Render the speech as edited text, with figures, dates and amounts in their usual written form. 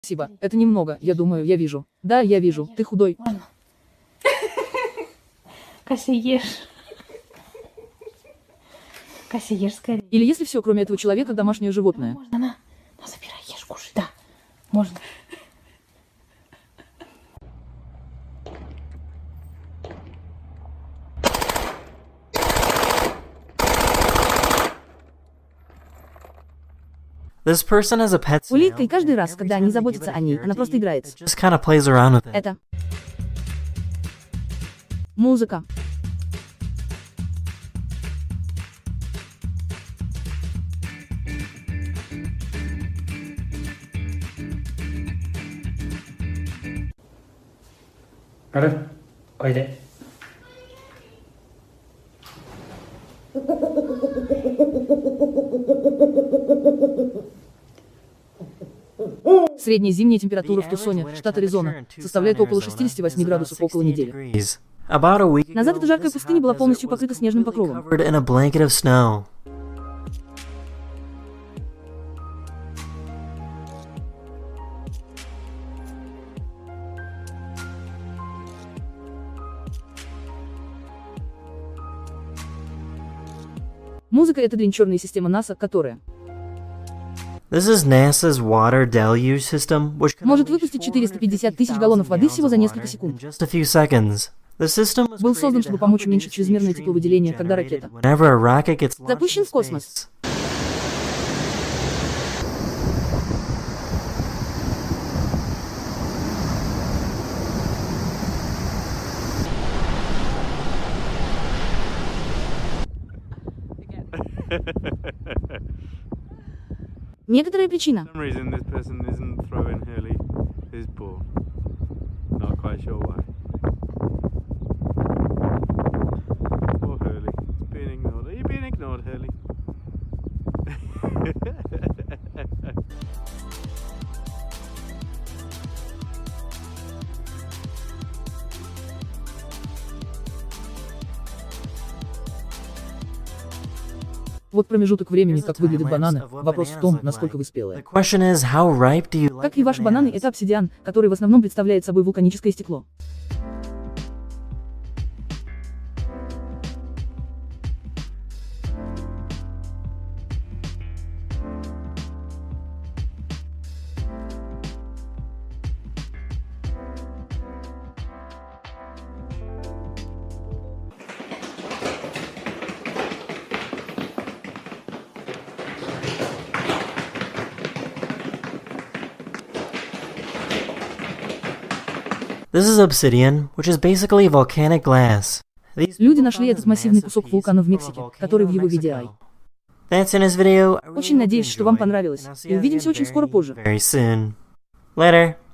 Спасибо. Это немного, я думаю, я вижу. Да, я вижу. Ты худой. Можно? Кася, ешь. Кася, ешь скорее. Или если все, кроме этого человека, домашнее животное. Можно, на, забирай, ешь, кушай, да. Можно. This person has a pet snail. Улитка, и каждый раз, когда они заботятся о ней, она просто играется. Just kind of plays around with it. Это. Музыка. おいで。 Средняя зимняя температура в Тусоне, штат Аризона, составляет около 68 градусов около недели. Назад эта жаркая пустыня была полностью покрыта снежным покровом. Музыка — это дренчерная система НАСА, которая This is NASA's water deluge system, which can может выпустить 450 тысяч галлонов воды всего за несколько секунд. just a few seconds. The system was Был создан, чтобы помочь уменьшить чрезмерное тепловыделение, когда ракета запущен в космос. Некоторая причина. For some reason, this person isn't throwing Hurley his ball. Not quite sure why. Poor Hurley. He's being ignored. Are you being ignored, Hurley? Вот промежуток времени, как выглядят бананы. Вопрос в том, насколько вы спелые. The question is, how ripe do you like Как и ваши бананы, это обсидиан, который в основном представляет собой вулканическое стекло. This is obsidian, which is basically volcanic glass. These Люди нашли этот массивный кусок вулкана в Мексике, который в его виде Ай. That's in this video. I Очень really надеюсь, hope you что вам enjoyed. понравилось. And I'll see И you увидимся again очень very, скоро позже. very soon. Later.